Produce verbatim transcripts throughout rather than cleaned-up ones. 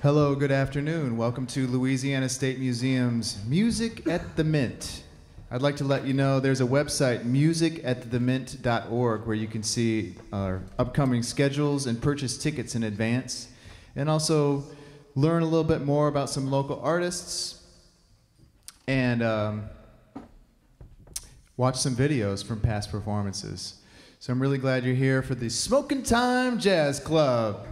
Hello, good afternoon. Welcome to Louisiana State Museum's Music at the Mint. I'd like to let you know there's a website, music at the mint dot org, where you can see our upcoming schedules and purchase tickets in advance, and also learn a little bit more about some local artists and um, watch some videos from past performances. So I'm really glad you're here for the Smokin' Time Jazz Club.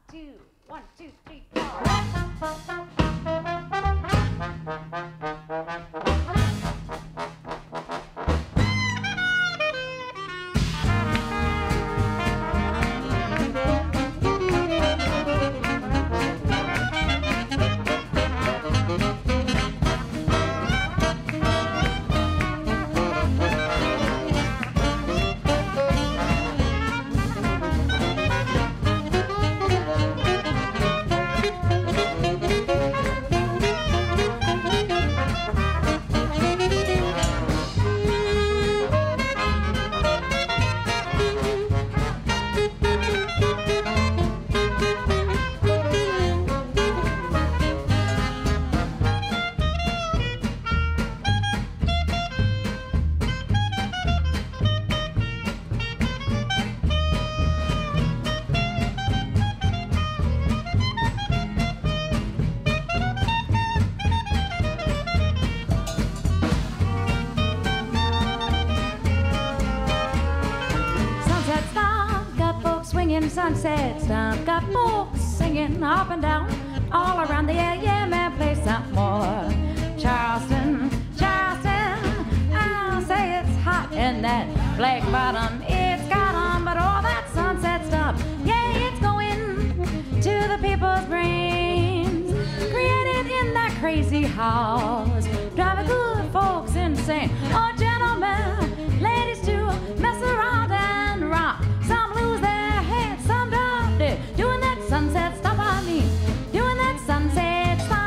two, one, two, three, four. Sunset Stomp, got folks singing up and down all around the air. Yeah, man, play some more. Charleston, Charleston, I'll say it's hot in that black bottom. It's got on, but all that sunset stuff, yeah, it's going to the people's brains. Created in that crazy house, driving good folks insane. Oh, gentlemen, ladies too, mess around and rock. Some lose their heads, some drop it. Doing that sunset stuff, I mean, doing that sunset stuff.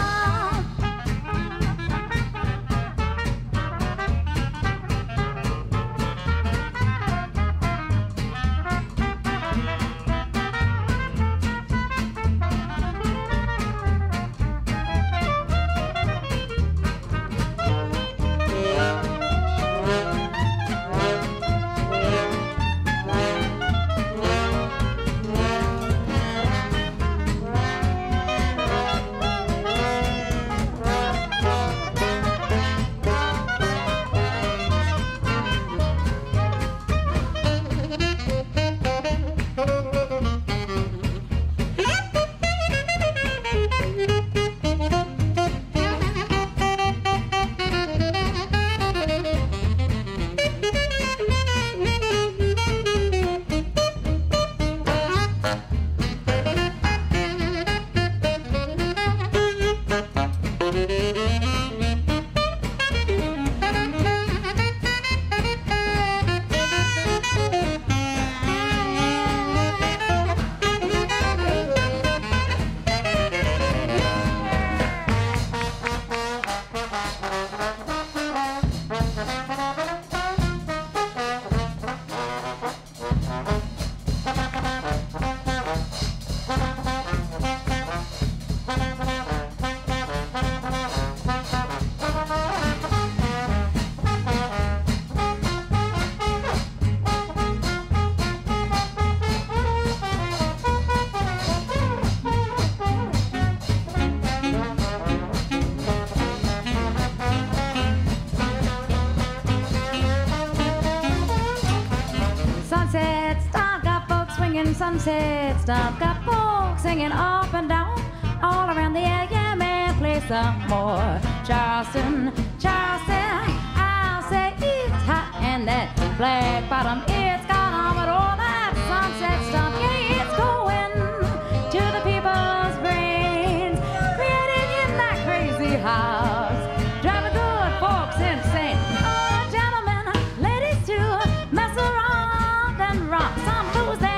Sunset Stomp, got folks singing up and down all around the air. Yeah, man, play some more. Charleston, Charleston, I'll say it's hot and that black bottom, it's got on, but all that sunset stuff, yeah, it's going to the people's brains. Created in that crazy house, driving good folks insane. Oh, gentlemen, ladies too, mess around and rock. Some lose their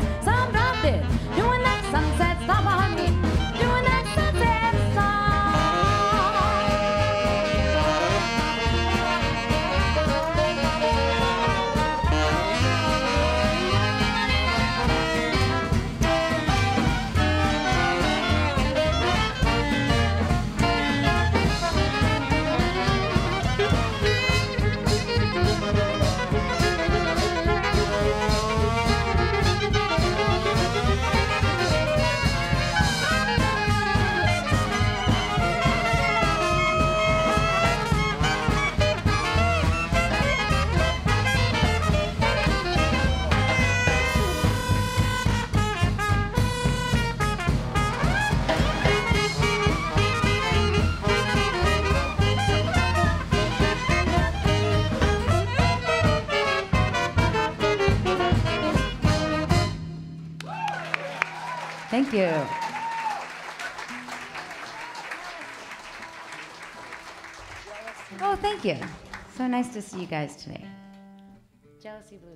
doing that sunset stop on me, doing that sunset stop. Thank you. Oh, thank you. So nice to see you guys today. Jealousy Blues.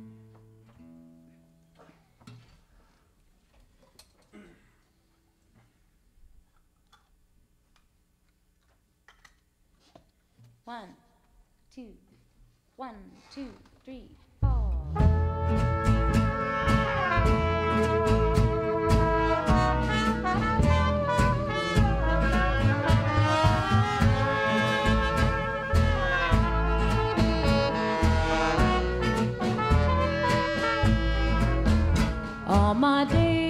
One, two, one, two, three, four. All my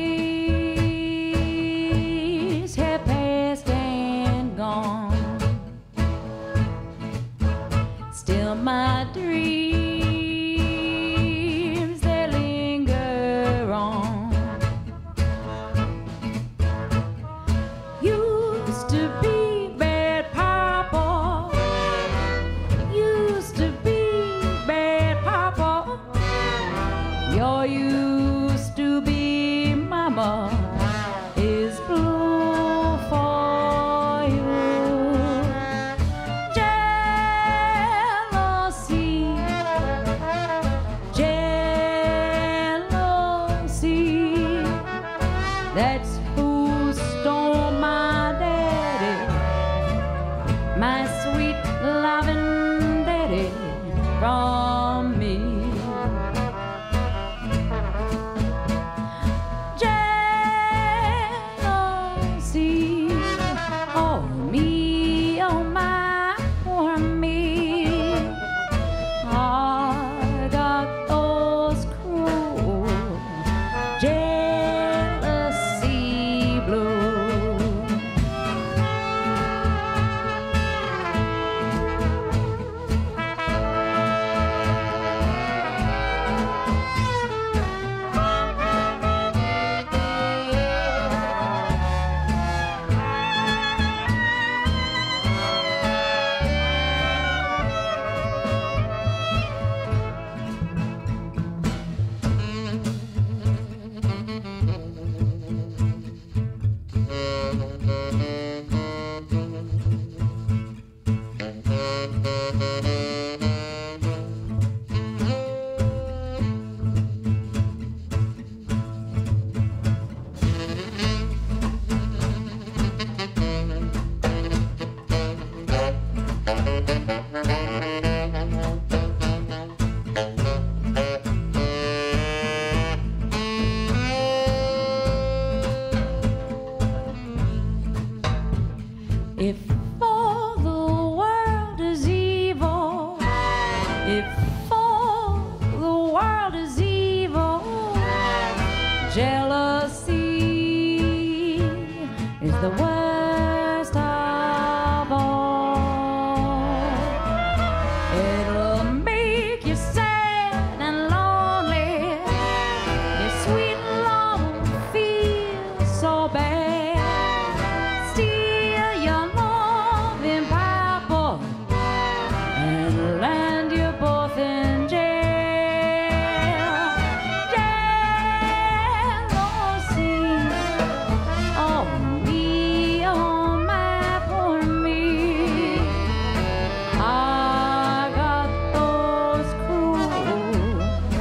days have passed and gone. Still my dreams, they linger on. Used to be bad papa, used to be bad papa. You're used to be mama is blue for you. Jealousy, jealousy, that's who stole my daddy, my sweet loving daddy from me. Jealousy, oh me, oh my, poor me. I got those cruel jealousy blues. If all the world is evil, if all the world is evil, jealousy is the worst of all. It'll make you sad and lonely, your sweet love will feel so bad. Steal your love in purple and land you both in jail. Jealousy, oh me, oh my, poor me. I got those cruel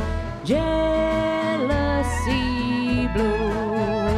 jealousy blues.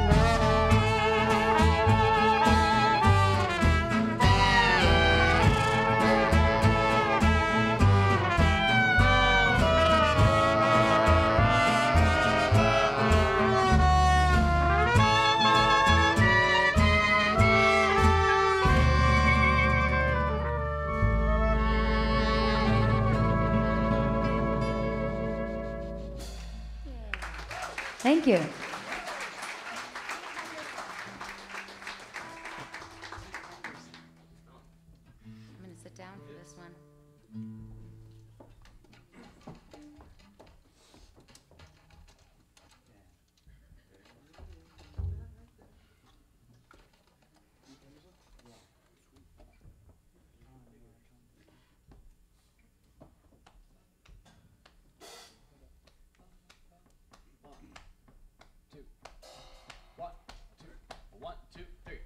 Thank you. I'm going to sit down for this one. two, three.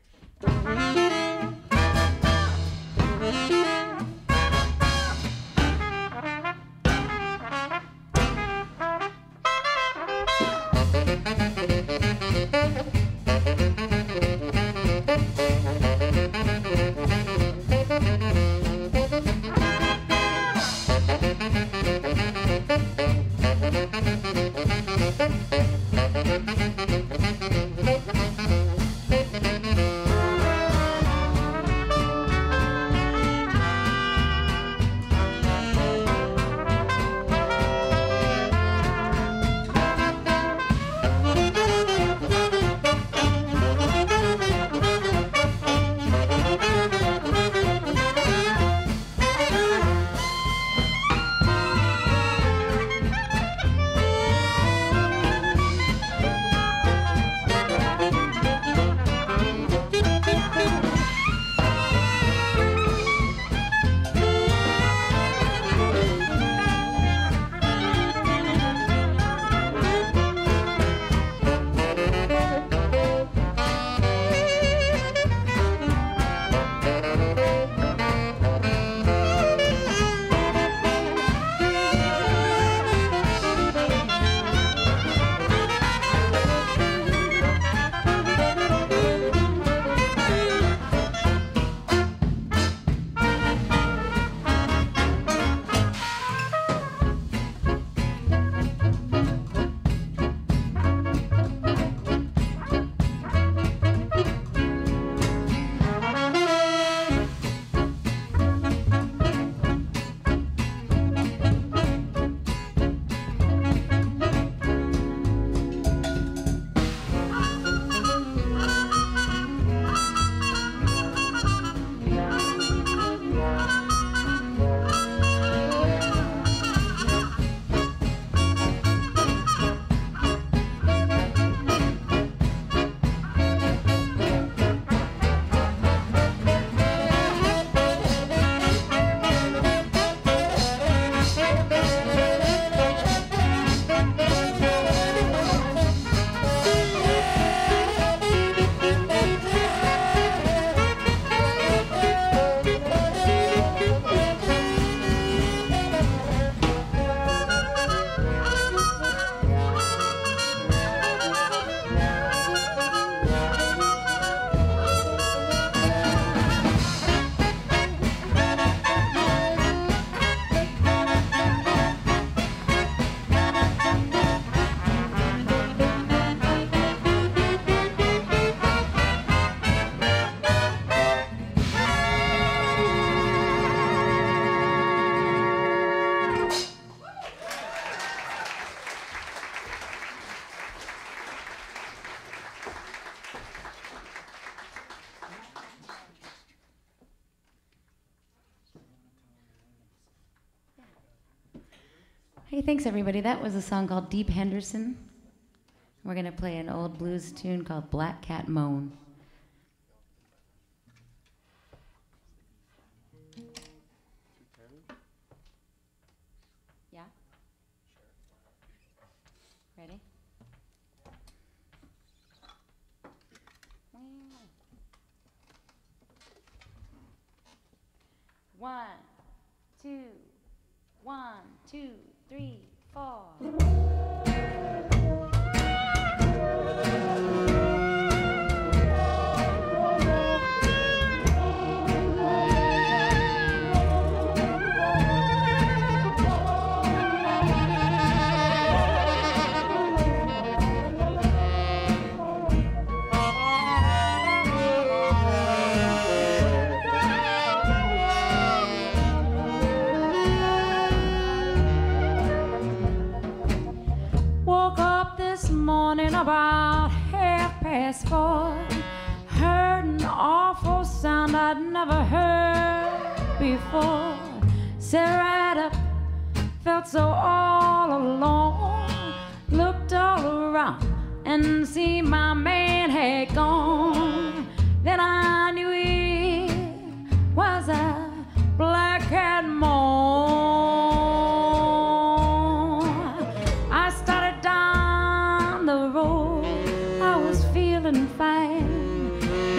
Hey, thanks everybody. That was a song called Deep Henderson. We're going to play an old blues tune called Black Cat Moan. Yeah? Ready? One, two, one, two, three, four. About half past four, heard an awful sound I'd never heard before. Sat right up, felt so all alone, looked all around and see my man had gone. Then I knew it was a black cat moan. I started down the road, I was feeling fine.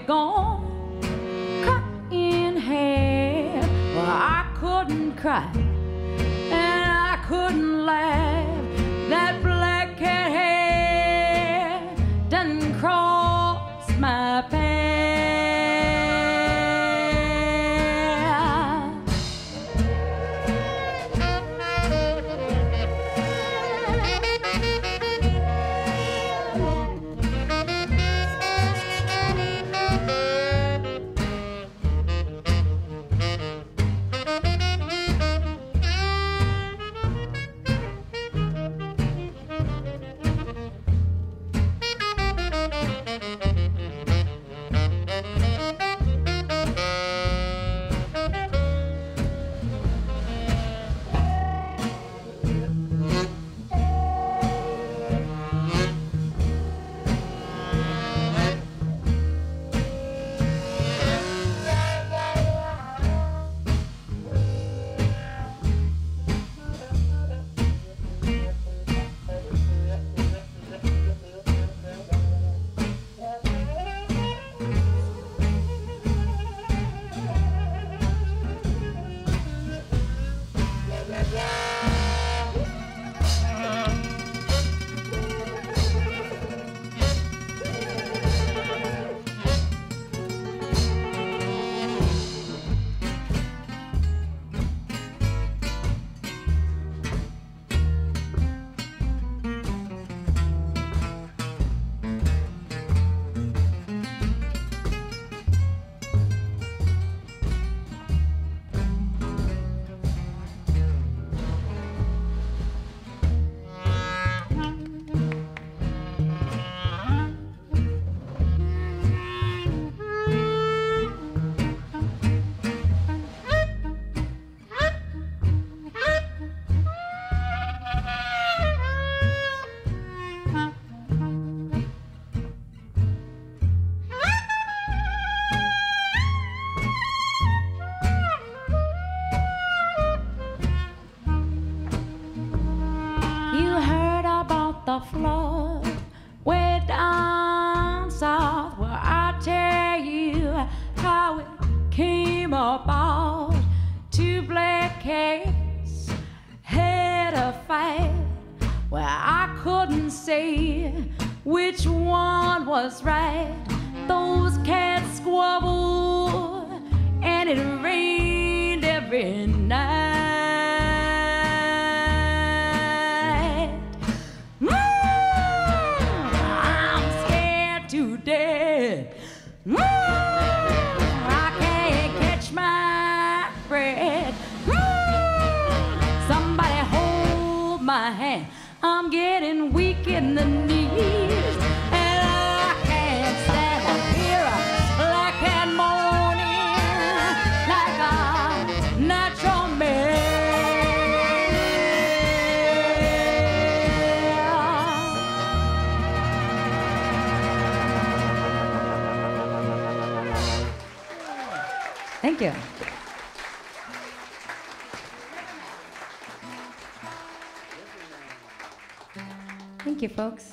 gone, cut in half. Well, I couldn't cry and I couldn't laugh. That black cat hair done crossed my path. Flood way down south. Well, I tell you how it came about. Two black cats had a fight. Well, I couldn't say which one was right. Those cats squabbled and it rained every night. Mm, I can't catch my breath. Mm, somebody hold my hand. I'm getting weak in the knees, and I can't stand to hear a black cat moaning like a natural man. Thank you. Thank you, folks.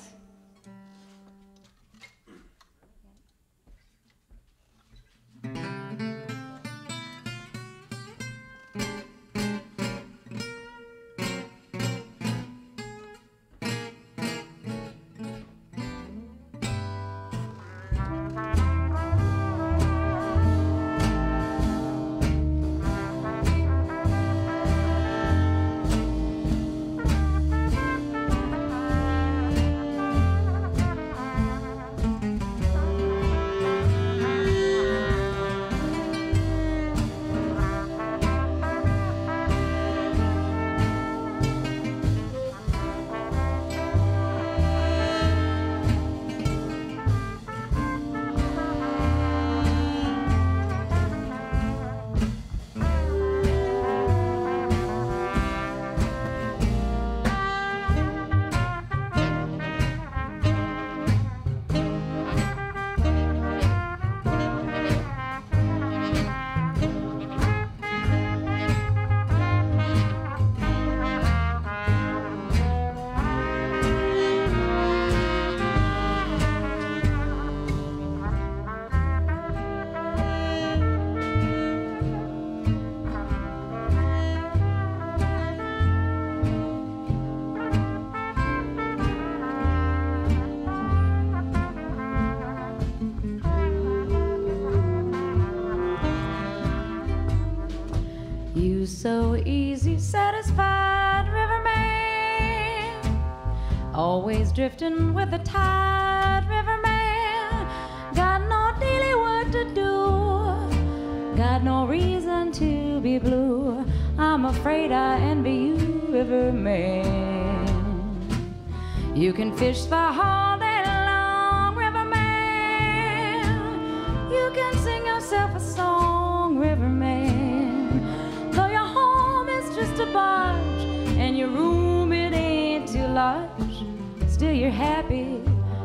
satisfied riverman, always drifting with the tide, riverman. Got no daily work to do, got no reason to be blue. I'm afraid I envy you, riverman. You can fish for all day long, riverman. You can sing yourself a song, riverman. Though your home is just a barge and your room it ain't too large, still you're happy,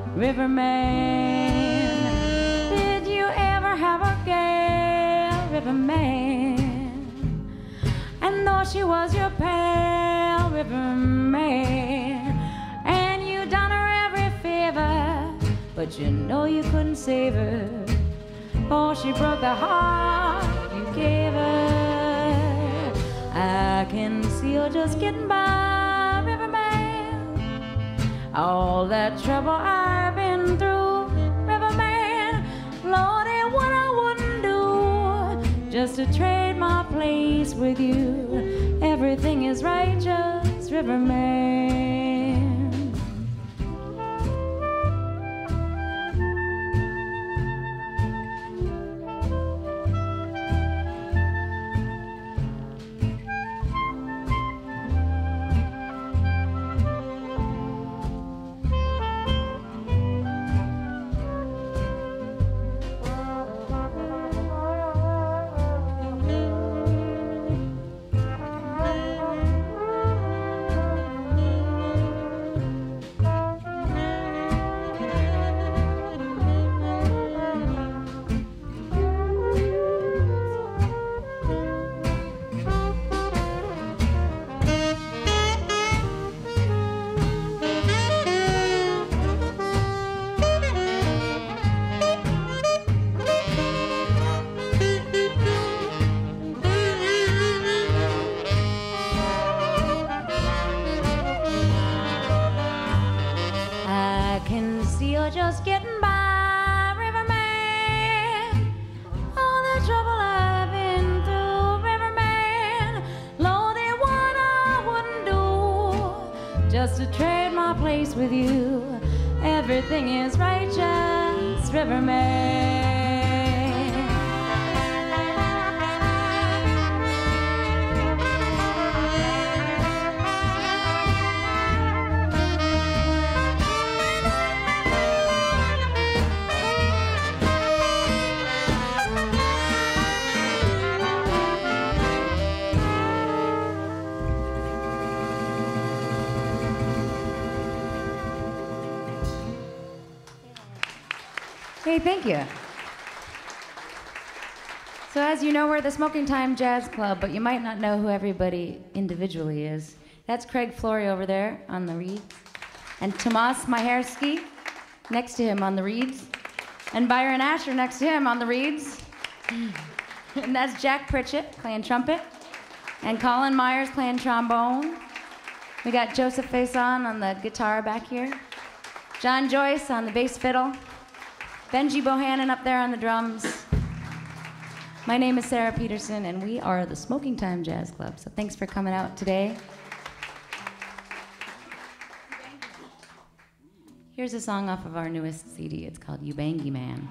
riverman. Did you ever have a gal, riverman? And though she was your pal, riverman, and you done her every favor, but you know you couldn't save her, for she broke the heart you gave her. I can see her just getting by, riverman. All that trouble I've been through, riverman. Lordy, what I wouldn't do just to trade my place with you. Everything is righteous, riverman. Just getting by, riverman. All the trouble I've been through, riverman. Lordy, what I wouldn't do just to trade my place with you. Everything is righteous, riverman. Hey, thank you. So as you know, we're the Smoking Time Jazz Club, but you might not know who everybody individually is. That's Craig Flory over there on the reeds, and Tomas Majcheski next to him on the reeds, and Byron Asher next to him on the reeds. And that's Jack Pritchett playing trumpet, and Colin Myers playing trombone. We got Joseph Faison on the guitar back here, John Joyce on the bass fiddle, Benji Bohannon up there on the drums. My name is Sarah Peterson, and we are the Smoking Time Jazz Club. So thanks for coming out today. Here's a song off of our newest C D. It's called Ubangi Man.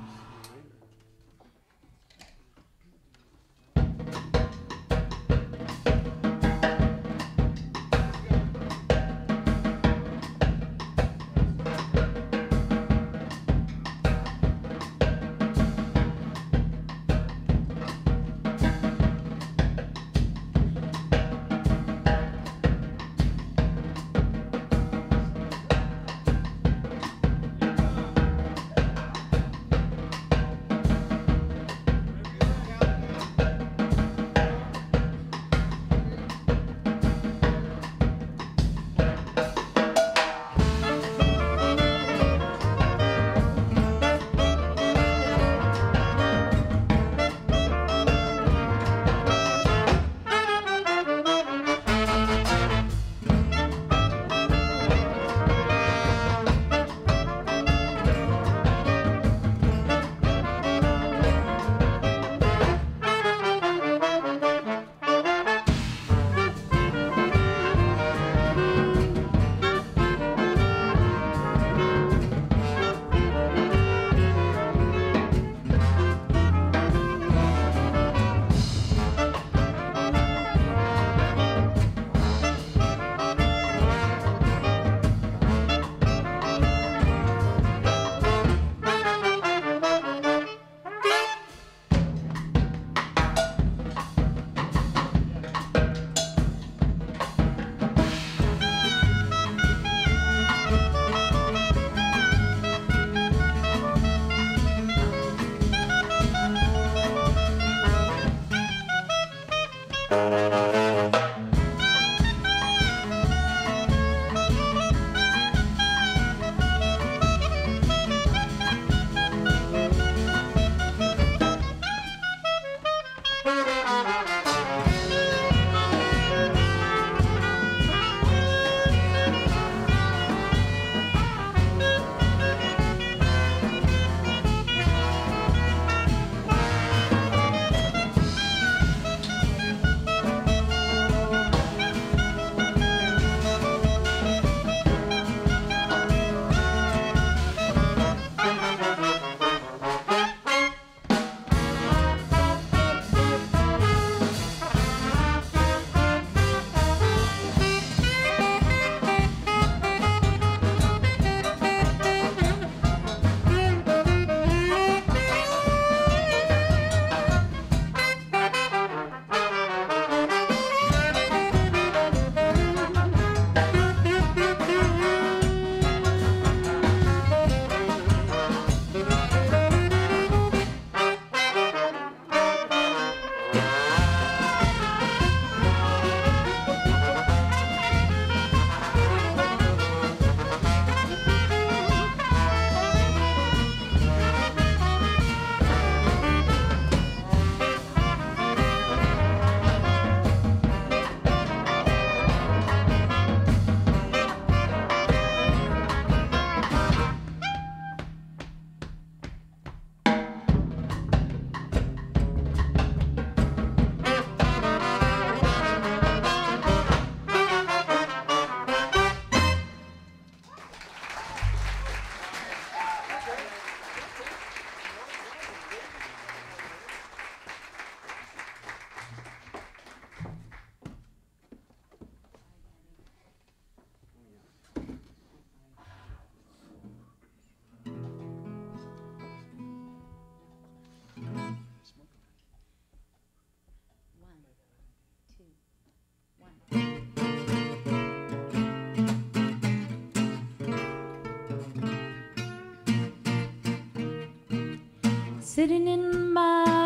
sitting in my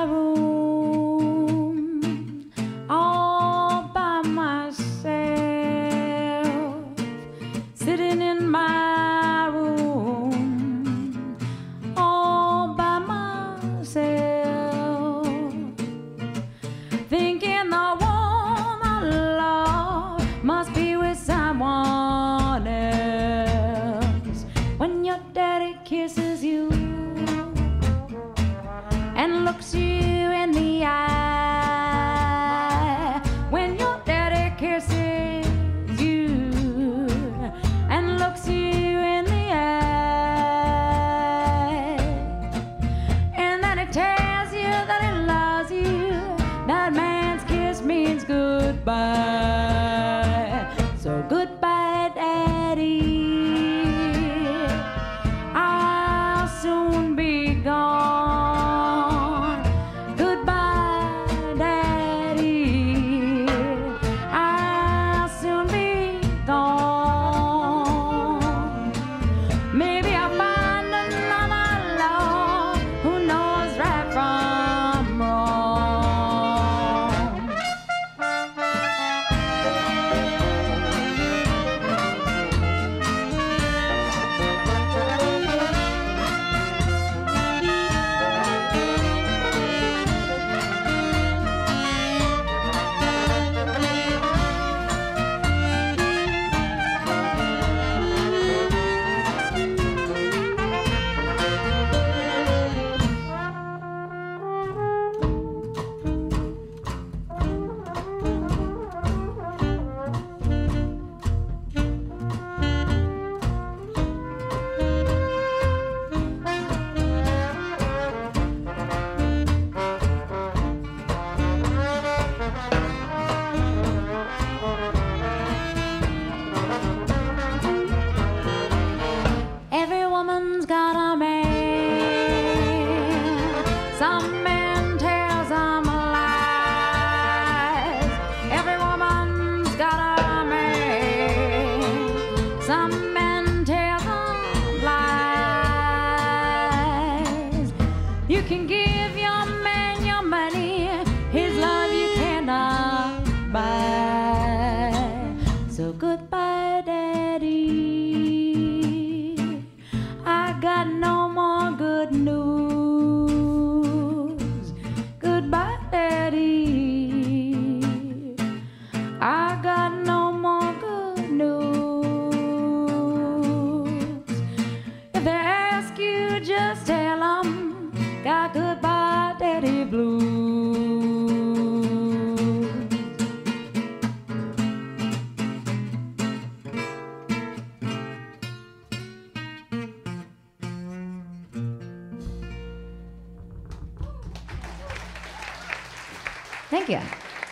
room all by myself, sitting in my room all by myself, thinking the one I love must be with someone else. When your daddy kisses you and looks you in the eye, when your daddy kisses you and looks you in the eye, and then he tells you that he loves you, that man's kiss means goodbye. So goodbye, Daddy, I'll soon be gone. Goodbye, Daddy, I'll soon be gone. Maybe I'll find another love who knows right from wrong. Every woman's got a man. Some men tell some lies. Every woman's got a man. Some men tell some lies. You can give your man your money, his love you cannot buy. So goodbye, Daddy, I got no more good news. Goodbye, Daddy, I got no more good news. If they ask you, just tell them, got goodbye, Daddy blues. Thank you.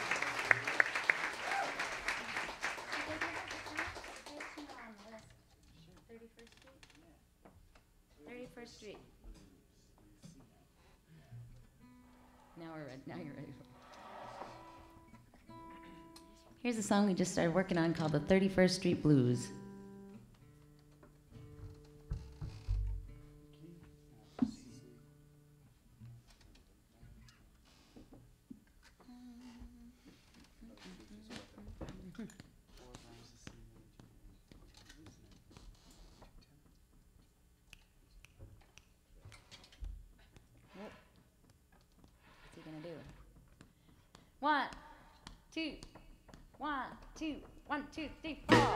thirty-first Street. Now we're ready. Now you're ready. Here's a song we just started working on called the thirty-first Street Blues. What's he gonna do? One, two, one, two, one, two, three, four.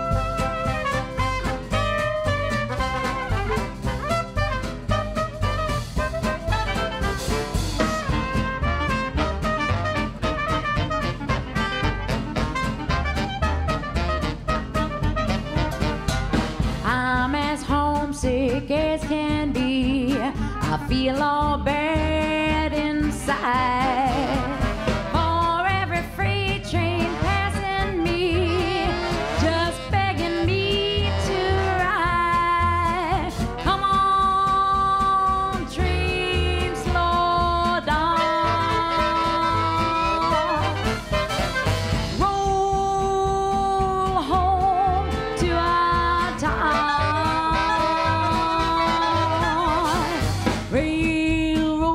I'm as homesick as can be. I feel all bad inside. For every freight train passing me, just begging me to ride. Come on, train, slow down. Roll home to our town. Railroad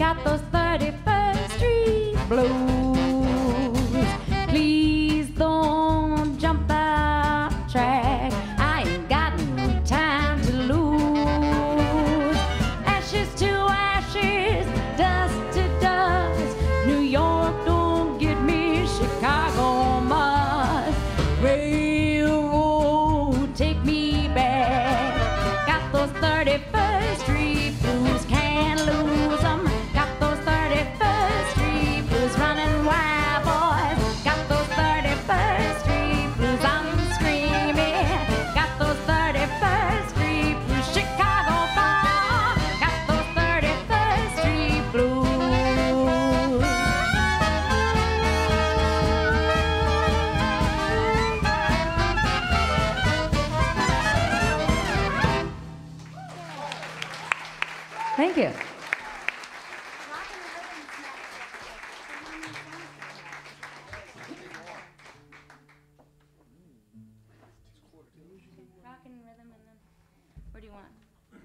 got those thirty-first Street blues. Please don't jump that track. I ain't got no time to lose. Ashes to ashes, dust to dust. New York don't get me, Chicago must. Railroad, take me back. Got those thirty-first Street blues, can't lose 'em. Got those thirty-first Street blues, running wild, boys. Got those thirty-first Street blues, I'm screaming. Got those thirty-first Street blues, Chicago boys. Got those thirty-first Street blues. Thank you. Rockin In Rhythm, and then where do you want?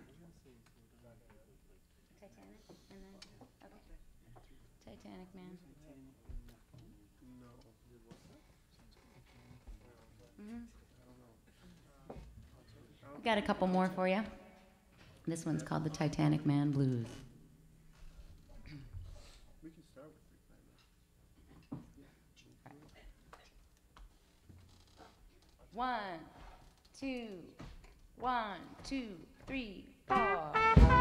Titanic, and then okay. Titanic Man. Mm-hmm. I've got a couple more for you. This one's called the Titanic Man Blues. We can start with One, two, one, two, three, four.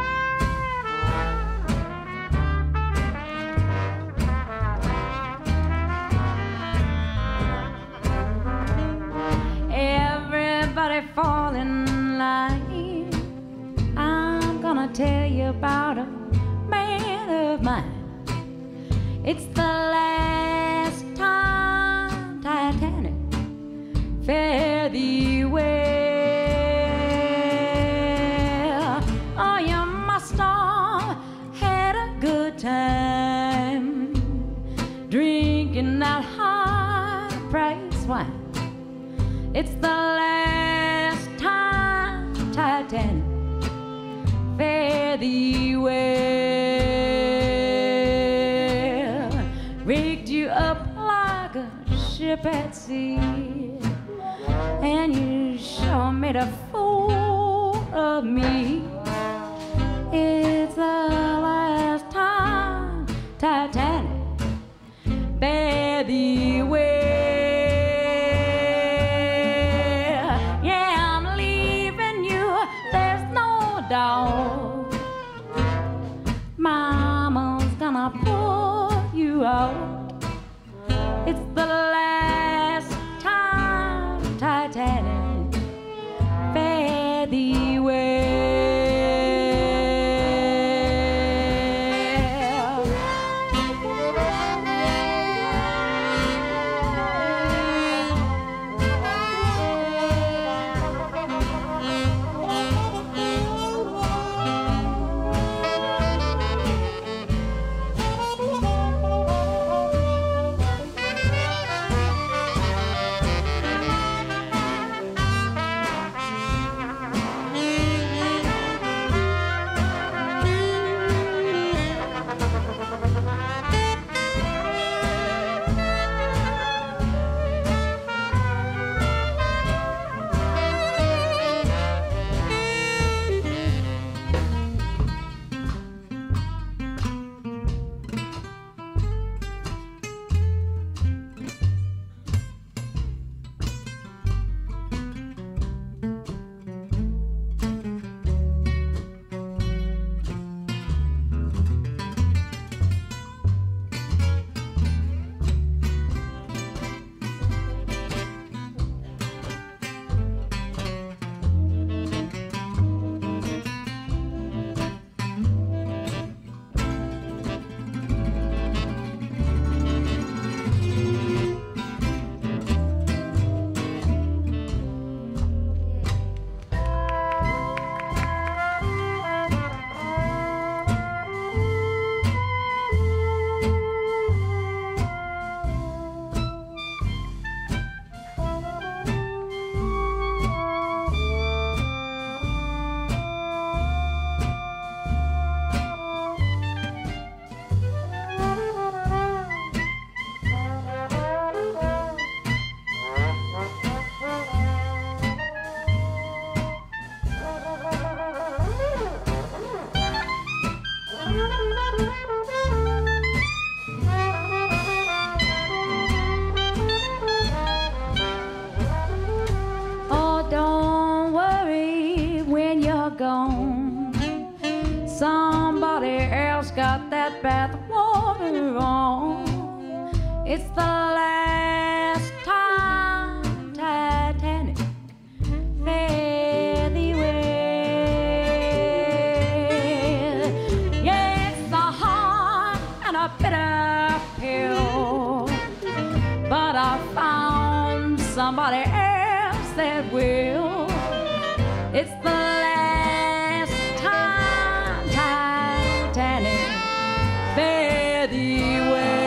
Everybody fall in line. I'm gonna tell you about a man of mine. It's the last time Titanic fare thee well. Oh, you must have had a good time drinking that high-priced wine. It's the last time Titanic fare thee well. Rigged you up like a ship at sea, and you sure made a fool of me. It's the last time Titanic fare thee well. Yeah, I'm leaving you, there's no doubt. Mama's gonna pull you out. It's the last time Titanic fare thee well. somebody else got that bath water on. It's the last time Titanic fare thee well. Yeah, it's the hard and a bitter pill, but I found somebody else that will. It's the last time Titanic fare thee well.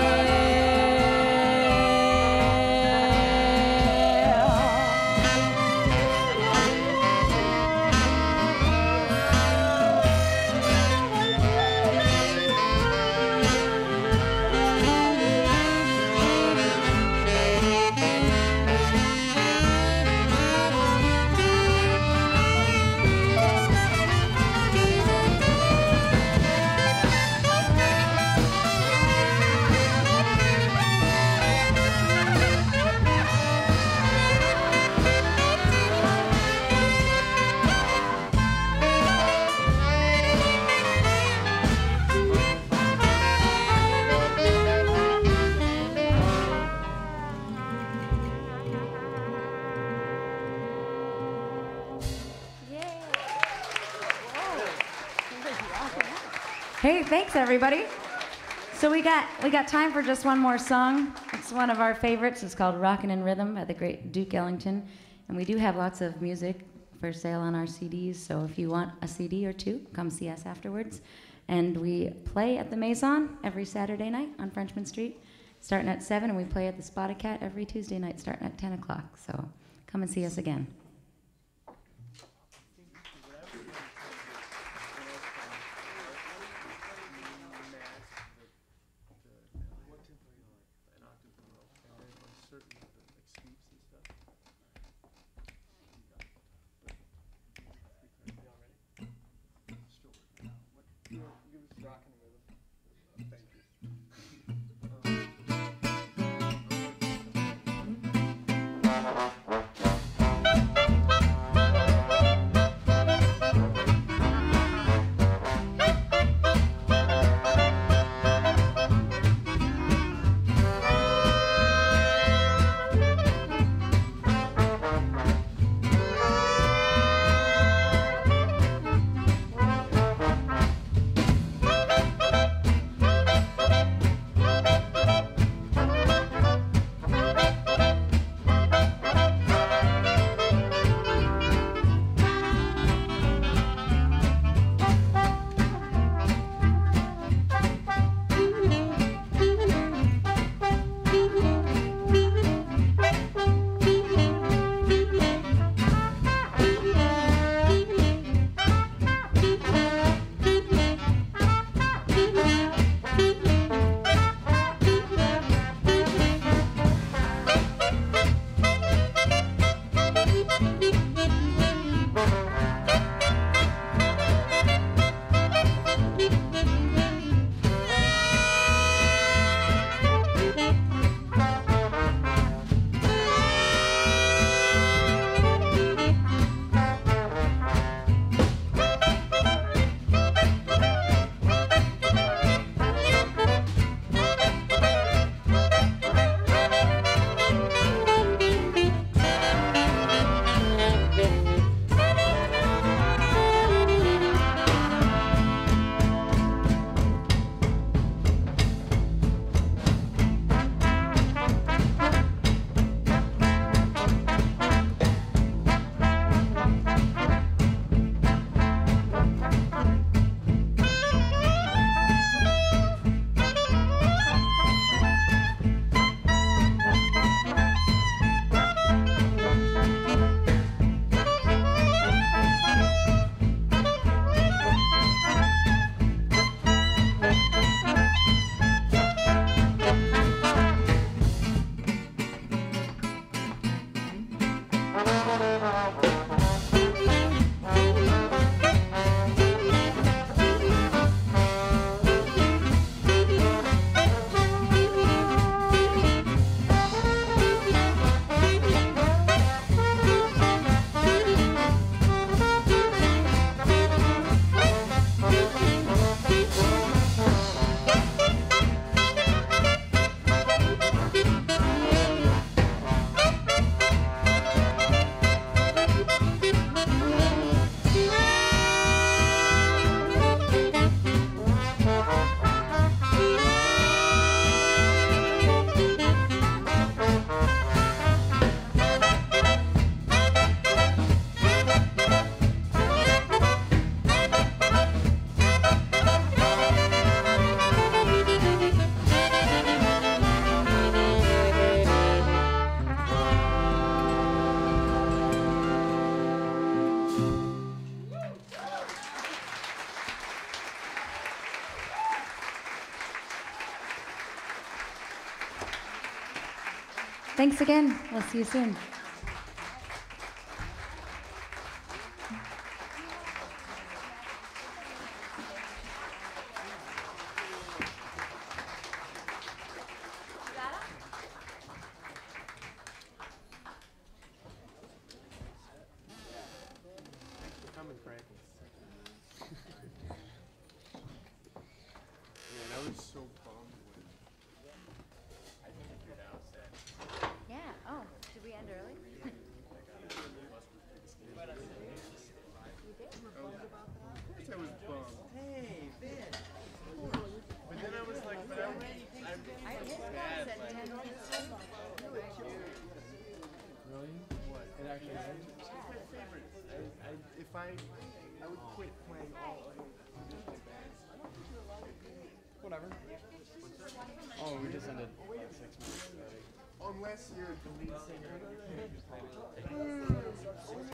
Hey, thanks everybody. So we got we got time for just one more song. It's one of our favorites. It's called Rockin In Rhythm by the great Duke Ellington. And we do have lots of music for sale on our C Ds, so if you want a C D or two, come see us afterwards. And we play at the Faison every Saturday night on Frenchman Street, starting at seven, and we play at the Spotted Cat every Tuesday night starting at ten o'clock. So come and see us again. Thank you. Thanks again. We'll see you soon. Whatever. Oh, we just ended like six minutes already. Unless you're the lead singer.